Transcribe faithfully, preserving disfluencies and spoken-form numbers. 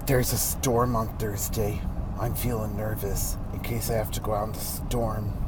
There's a storm on Thursday. I'm feeling nervous in case I have to go out in the storm.